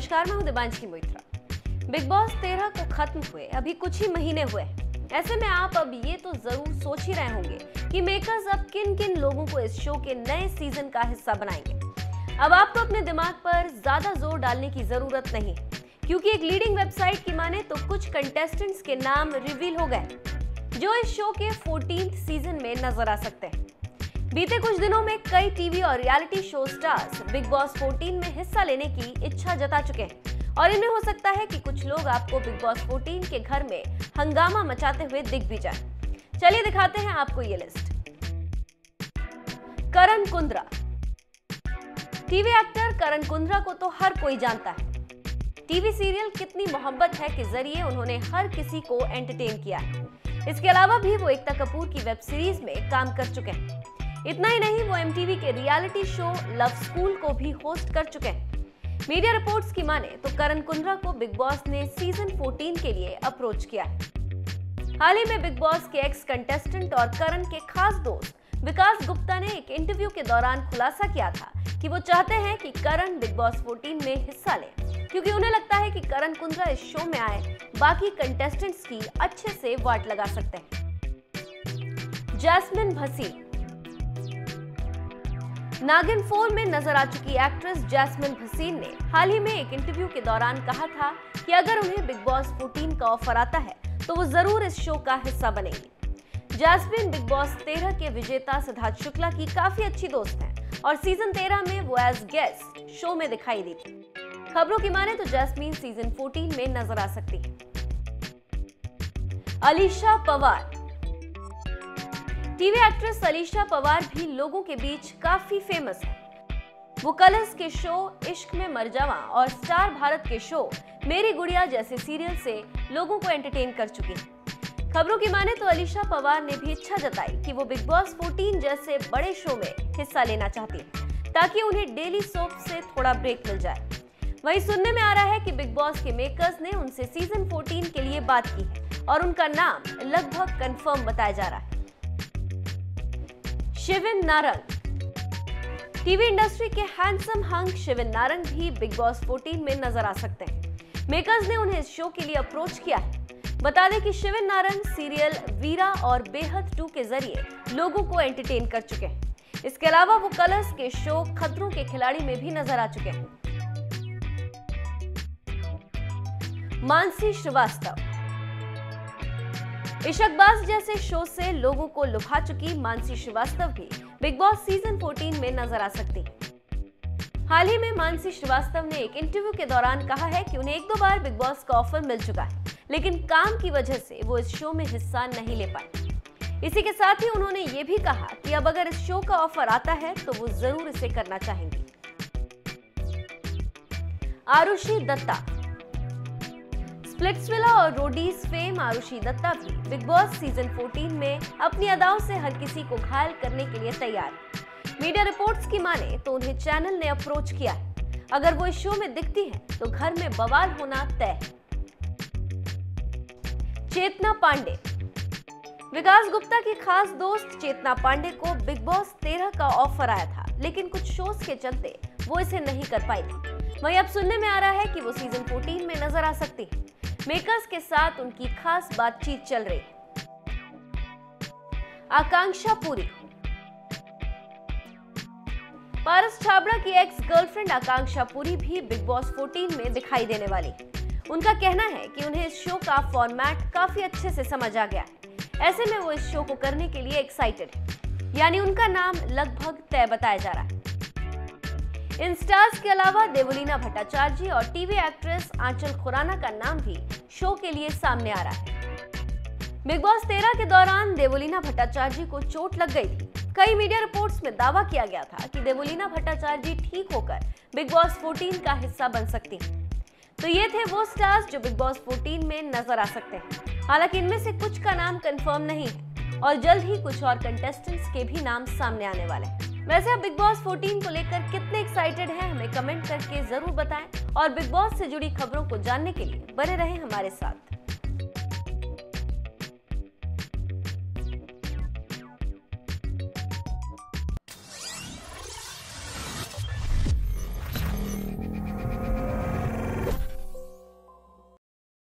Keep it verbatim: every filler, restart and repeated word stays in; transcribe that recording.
नमस्कार, मैं हूं दिबांशी मोइत्रा। बिग बॉस तेरह को खत्म हुए अभी कुछ ही महीने हुए हैं। ऐसे में आप अब ये तो जरूर सोच ही रहे होंगे कि मेकर्स अब किन किन लोगों को इस शो के नए सीजन का हिस्सा बनाएंगे। अब आपको अपने दिमाग पर ज्यादा जोर डालने की जरूरत नहीं, क्योंकि एक लीडिंग वेबसाइट की माने तो कुछ कंटेस्टेंट्स के नाम रिवील हो गए जो इस शो के चौदहवें सीजन में नजर आ सकते हैं। बीते कुछ दिनों में कई टीवी और reality show stars Bigg Boss चौदह में हिस्सा लेने की इच्छा जता चुके हैं और इनमें हो सकता है कि कुछ लोग आपको बिग बॉस चौदह के घर में हंगामा मचाते हुए दिख भी जाएं। चलिए दिखाते हैं आपको ये list. Karan Kundra. TV actor Karan Kundra को तो हर कोई जानता है। टीवी सीरियल कितनी मोहब्बत है के जरिए उन्होंने हर किसी को एंटरटेन किया है। इसके अलावा भी वो एकता कपूर की वेब सीरीज में काम कर चुके हैं। इतना ही नहीं, वो एमटीवी के रियलिटी शो लव स्कूल को भी होस्ट कर चुके हैं। मीडिया रिपोर्ट्स की माने तो करण कुंद्रा को बिग बॉस ने सीजन चौदह के लिए अप्रोच किया है। हाल ही में बिग बॉस के एक्स कंटेस्टेंट और करण के खास दोस्त विकास गुप्ता ने एक इंटरव्यू के दौरान खुलासा किया था कि वो चाहते हैं कि करण बिग बॉस चौदह में हिस्सा ले, क्योंकि उन्हें लगता है कि करण कुंद्रा इस शो में आए बाकी कंटेस्टेंट्स की अच्छे से वाट लगा सकते हैं। जैस्मिन भसीन। नागिन फोर में नजर आ चुकी एक्ट्रेस जैस्मिन भसीन ने हाल ही में एक इंटरव्यू के दौरान कहा था कि अगर उन्हें बिग बॉस चौदह का ऑफर आता है तो वो जरूर इस शो का हिस्सा बनेंगी। जैस्मिन बिग बॉस तेरह के विजेता सिद्धार्थ शुक्ला की काफी अच्छी दोस्त हैं और सीजन तेरह में वो एज गेस्ट शो में दिखाई दी थी। खबरों की माने तो जैस्मिन सीजन चौदह में नजर आ सकती है। अलीशा पवार। टीवी एक्ट्रेस अलीशा पवार भी लोगों के बीच काफी फेमस है। वो कलर्स के शो इश्क में मर जावा और स्टार भारत के शो मेरी गुड़िया जैसे सीरियल से लोगों को एंटरटेन कर चुकी है। खबरों की माने तो अलीशा पवार ने भी इच्छा जताई कि वो बिग बॉस चौदह जैसे बड़े शो में हिस्सा लेना चाहती है, ताकि उन्हें डेली सोप से थोड़ा ब्रेक मिल जाए। वहीं सुनने में आ रहा है कि बिग बॉस के मेकर्स ने उनसे सीजन चौदह के लिए बात की है और उनका नाम लगभग कंफर्म बताया जा रहा है। शिविन नारंग। टीवी इंडस्ट्री के हैंडसम हंक शिविन नारंग भी बिग बॉस चौदह में नजर आ सकते हैं। मेकर्स ने उन्हें इस शो के लिए अप्रोच किया है। बता दें कि शिविन नारंग सीरियल वीरा और बेहद टू के जरिए लोगों को एंटरटेन कर चुके हैं। इसके अलावा वो कलर्स के शो खतरों के खिलाड़ी में भी नजर आ चुके हैं। मानसी श्रीवास्तव। इशकबाज जैसे शो से लोगों को लुभा चुकी मानसी श्रीवास्तव भी बिग बॉस सीजन चौदह में नजर आ सकती है। हाल ही में मानसी श्रीवास्तव ने एक इंटरव्यू के दौरान कहा है कि उन्हें एक दो बार बिग बॉस का ऑफर मिल चुका है, लेकिन काम की वजह से वो इस शो में हिस्सा नहीं ले पाए। इसी के साथ ही उन्होंने ये भी कहा कि अब अगर इस शो का ऑफर आता है तो वो जरूर इसे करना चाहेंगी। आरुषि दत्ता। स्प्लिट्सविला और रोडीज फेम आरुषि दत्ता भी बिग बॉस सीजन चौदह में अपनी अदाओं से हर किसी को घायल करने के लिए तैयार है। मीडिया रिपोर्ट्स की माने तो उन्हें चैनल ने अप्रोच किया है। अगर वो इस शो में दिखती हैं तो घर में बवाल होना तय है। चेतना पांडे। विकास गुप्ता की खास दोस्त चेतना पांडे को बिग बॉस तेरह का ऑफर आया था, लेकिन कुछ शोज के चलते वो इसे नहीं कर पाई थी। वहीं अब सुनने में आ रहा है कि वो सीजन चौदह में नजर आ सकती है। मेकर्स के साथ उनकी खास बातचीत चल रही। आकांक्षा पुरी। पारस छाबड़ा की एक्स गर्लफ्रेंड आकांक्षा पुरी भी बिग बॉस चौदह में दिखाई देने वाली। उनका कहना है कि उन्हें इस शो का फॉर्मेट काफी अच्छे से समझ आ गया है। ऐसे में वो इस शो को करने के लिए एक्साइटेड है, यानी उनका नाम लगभग तय बताया जा रहा है। इन स्टार्स के अलावा देवलीना भट्टाचार्य और टीवी एक्ट्रेस आंचल खुराना का नाम भी शो के लिए सामने आ रहा है। बिग बॉस तेरह के दौरान देवलीना भट्टाचार्य को चोट लग गई थी। कई मीडिया रिपोर्ट्स में दावा किया गया था कि देवलीना भट्टाचार्य ठीक होकर बिग बॉस चौदह का हिस्सा बन सकती हैं। तो ये थे वो स्टार्स जो बिग बॉस चौदह में नजर आ सकते हैं। हालांकि इनमें से कुछ का नाम कंफर्म नहीं है और जल्द ही कुछ और कंटेस्टेंट्स के भी नाम सामने आने वाले हैं। वैसे आप बिग बॉस चौदह को लेकर कितने एक्साइटेड हैं हमें कमेंट करके जरूर बताएं और बिग बॉस से जुड़ी खबरों को जानने के लिए बने रहें हमारे साथ।